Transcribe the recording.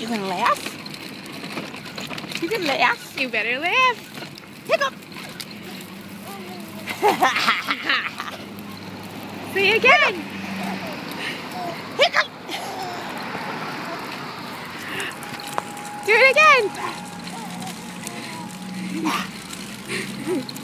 You gonna laugh? You can laugh. You better laugh. Hiccup. Say again. Hiccup. Do it again.